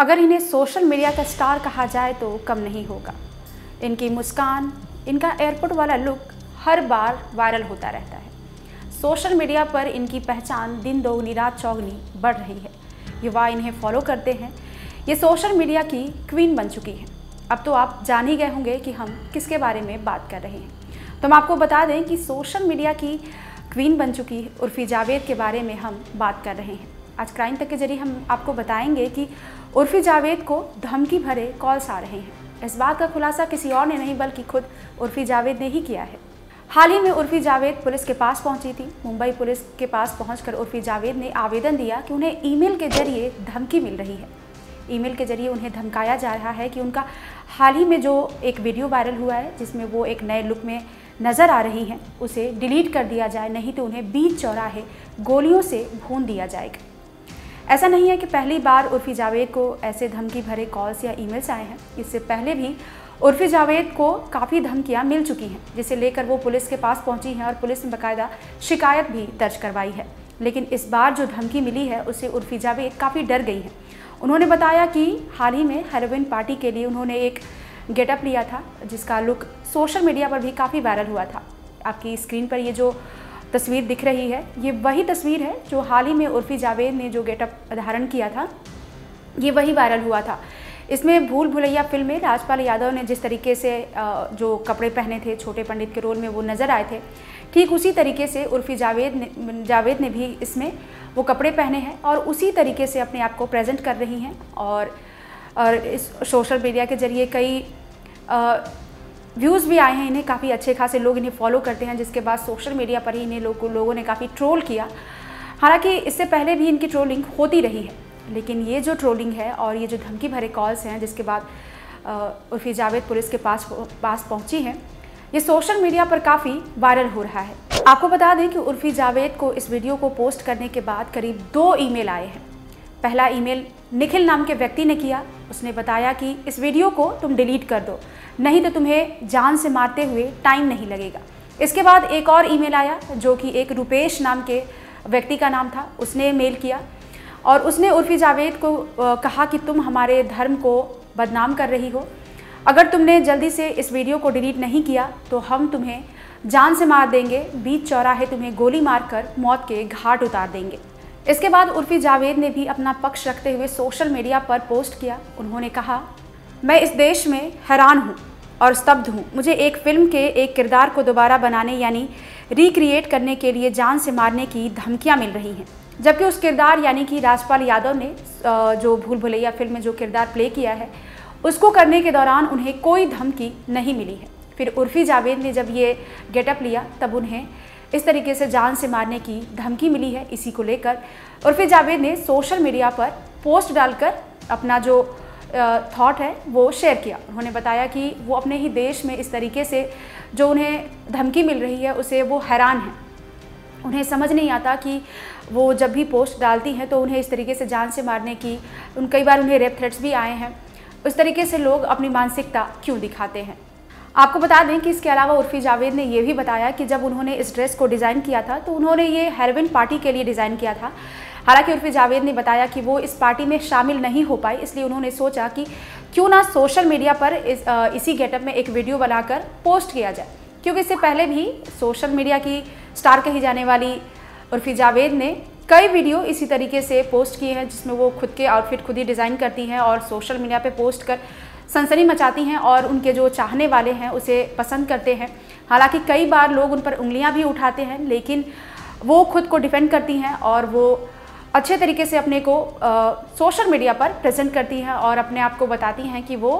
अगर इन्हें social media का स्टार कहा जाए तो कम नहीं होगा। इनकी मुस्कान, इनका एयरपोर्ट वाला लुक हर बार वायरल होता रहता है। सोशल मीडिया पर इनकी पहचान दिन दोगुनी रात चौगुनी बढ़ रही है। युवा इन्हें फॉलो करते हैं। ये सोशल मीडिया की क्वीन बन चुकी हैं। अब तो आप जान ही गए होंगे कि हम किसके बारे में बात कर रहे हैं। तो हम आपको बता दें कि सोशल मीडिया की क्वीन बन चुकी उर्फी जावेद के बारे में हम बात कर रहे हैं। आज क्राइम तक के जरिए हम आपको बताएंगे कि उर्फी जावेद को धमकी भरे कॉल्स आ रहे हैं। इस बात का खुलासा किसी और ने नहीं बल्कि खुद उर्फी जावेद ने ही किया है। हाल ही में उर्फी जावेद पुलिस के पास पहुंची थी। मुंबई पुलिस के पास पहुंचकर उर्फी जावेद ने आवेदन दिया कि उन्हें ईमेल के जरिए धमकी मिल रही है। ईमेल के जरिए उन्हें धमकाया जा रहा है कि उनका हाल ही में जो एक वीडियो वायरल हुआ है जिसमें वो एक नए लुक में नज़र आ रही हैं, उसे डिलीट कर दिया जाए, नहीं तो उन्हें बीच चौराहे गोलियों से भून दिया जाएगा। ऐसा नहीं है कि पहली बार उर्फी जावेद को ऐसे धमकी भरे कॉल्स या ईमेल्स आए हैं। इससे पहले भी उर्फी जावेद को काफ़ी धमकियां मिल चुकी हैं, जिसे लेकर वो पुलिस के पास पहुंची हैं और पुलिस ने बाकायदा शिकायत भी दर्ज करवाई है। लेकिन इस बार जो धमकी मिली है उससे उर्फी जावेद काफ़ी डर गई हैं। उन्होंने बताया कि हाल ही में हेरोइन पार्टी के लिए उन्होंने एक गेटअप लिया था, जिसका लुक सोशल मीडिया पर भी काफ़ी वायरल हुआ था। आपकी स्क्रीन पर ये जो तस्वीर दिख रही है, ये वही तस्वीर है जो हाल ही में उर्फी जावेद ने जो गेटअप धारण किया था, ये वही वायरल हुआ था। इसमें भूल भुलैया फिल्म में राजपाल यादव ने जिस तरीके से जो कपड़े पहने थे, छोटे पंडित के रोल में वो नज़र आए थे, ठीक उसी तरीके से उर्फी जावेद ने भी इसमें वो कपड़े पहने हैं और उसी तरीके से अपने आप को प्रेजेंट कर रही हैं। और इस सोशल मीडिया के जरिए कई व्यूज़ भी आए हैं। इन्हें काफ़ी अच्छे खासे लोग इन्हें फॉलो करते हैं, जिसके बाद सोशल मीडिया पर ही इन्हें लोगों ने काफ़ी ट्रोल किया। हालांकि इससे पहले भी इनकी ट्रोलिंग होती रही है, लेकिन ये जो ट्रोलिंग है और ये जो धमकी भरे कॉल्स हैं जिसके बाद उर्फी जावेद पुलिस के पास पहुंची हैं, ये सोशल मीडिया पर काफ़ी वायरल हो रहा है। आपको बता दें कि उर्फी जावेद को इस वीडियो को पोस्ट करने के बाद करीब 2 ईमेल आए हैं। पहला ईमेल निखिल नाम के व्यक्ति ने किया। उसने बताया कि इस वीडियो को तुम डिलीट कर दो, नहीं तो तुम्हें जान से मारते हुए टाइम नहीं लगेगा। इसके बाद एक और ईमेल आया जो कि एक रुपेश नाम के व्यक्ति का नाम था। उसने मेल किया और उसने उर्फी जावेद को कहा कि तुम हमारे धर्म को बदनाम कर रही हो। अगर तुमने जल्दी से इस वीडियो को डिलीट नहीं किया तो हम तुम्हें जान से मार देंगे, बीच चौराहे तुम्हें गोली मारकर मौत के घाट उतार देंगे। इसके बाद उर्फी जावेद ने भी अपना पक्ष रखते हुए सोशल मीडिया पर पोस्ट किया। उन्होंने कहा, मैं इस देश में हैरान हूँ और स्तब्ध हूँ। मुझे एक फिल्म के एक किरदार को दोबारा बनाने यानी रिक्रिएट करने के लिए जान से मारने की धमकियाँ मिल रही हैं, जबकि उस किरदार यानी कि राजपाल यादव ने जो भूल भुलैया फिल्म में जो किरदार प्ले किया है, उसको करने के दौरान उन्हें कोई धमकी नहीं मिली है। फिर उर्फी जावेद ने जब ये गेटअप लिया तब उन्हें इस तरीके से जान से मारने की धमकी मिली है। इसी को लेकर उर्फी जावेद ने सोशल मीडिया पर पोस्ट डालकर अपना जो थॉट है वो शेयर किया। उन्होंने बताया कि वो अपने ही देश में इस तरीके से जो उन्हें धमकी मिल रही है उसे वो हैरान हैं। उन्हें समझ नहीं आता कि वो जब भी पोस्ट डालती हैं तो उन्हें इस तरीके से जान से मारने की कई बार उन्हें रेप थ्रेट्स भी आए हैं। उस तरीके से लोग अपनी मानसिकता क्यों दिखाते हैं। आपको बता दें कि इसके अलावा उर्फी जावेद ने यह भी बताया कि जब उन्होंने इस ड्रेस को डिज़ाइन किया था तो उन्होंने ये हेरोइन पार्टी के लिए डिज़ाइन किया था। हालांकि उर्फी जावेद ने बताया कि वो इस पार्टी में शामिल नहीं हो पाई, इसलिए उन्होंने सोचा कि क्यों ना सोशल मीडिया पर इसी गेटअप में एक वीडियो बनाकर पोस्ट किया जाए, क्योंकि इससे पहले भी सोशल मीडिया की स्टार कही जाने वाली उर्फी जावेद ने कई वीडियो इसी तरीके से पोस्ट किए हैं, जिसमें वो खुद के आउटफिट खुद ही डिज़ाइन करती हैं और सोशल मीडिया पे पोस्ट कर सनसनी मचाती हैं और उनके जो चाहने वाले हैं उसे पसंद करते हैं। हालांकि कई बार लोग उन पर उंगलियां भी उठाते हैं, लेकिन वो खुद को डिफेंड करती हैं और वो अच्छे तरीके से अपने को सोशल मीडिया पर प्रेजेंट करती हैं और अपने आप को बताती हैं कि वो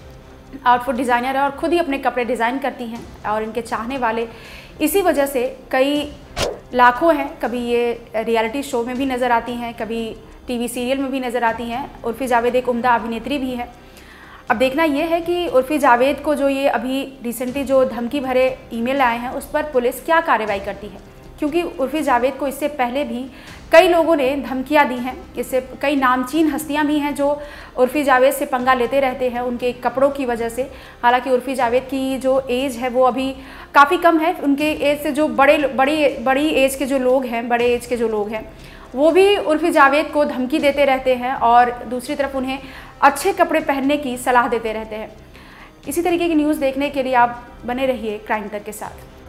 आउटफिट डिज़ाइनर है और ख़ुद ही अपने कपड़े डिज़ाइन करती हैं। और इनके चाहने वाले इसी वजह से कई लाखों हैं। कभी ये रियलिटी शो में भी नज़र आती हैं, कभी टीवी सीरियल में भी नज़र आती हैं। उर्फी जावेद एक उम्दा अभिनेत्री भी है। अब देखना यह है कि उर्फी जावेद को जो ये अभी रिसेंटली जो धमकी भरे ईमेल आए हैं उस पर पुलिस क्या कार्रवाई करती है, क्योंकि उर्फी जावेद को इससे पहले भी कई लोगों ने धमकियां दी हैं। इससे कई नामचीन हस्तियां भी हैं जो उर्फी जावेद से पंगा लेते रहते हैं उनके कपड़ों की वजह से। हालांकि उर्फी जावेद की जो एज है वो अभी काफ़ी कम है। उनके एज से जो बड़ी एज के जो लोग हैं, वो भी उर्फी जावेद को धमकी देते रहते हैं और दूसरी तरफ उन्हें अच्छे कपड़े पहनने की सलाह देते रहते हैं। इसी तरीके की न्यूज़ देखने के लिए आप बने रहिए क्राइम तक के साथ।